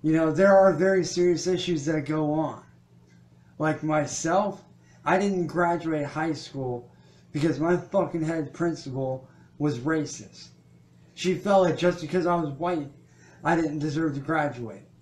You know, there are very serious issues that go on. Like myself, I didn't graduate high school because my fucking head principal was racist. She felt that just because I was white, I didn't deserve to graduate.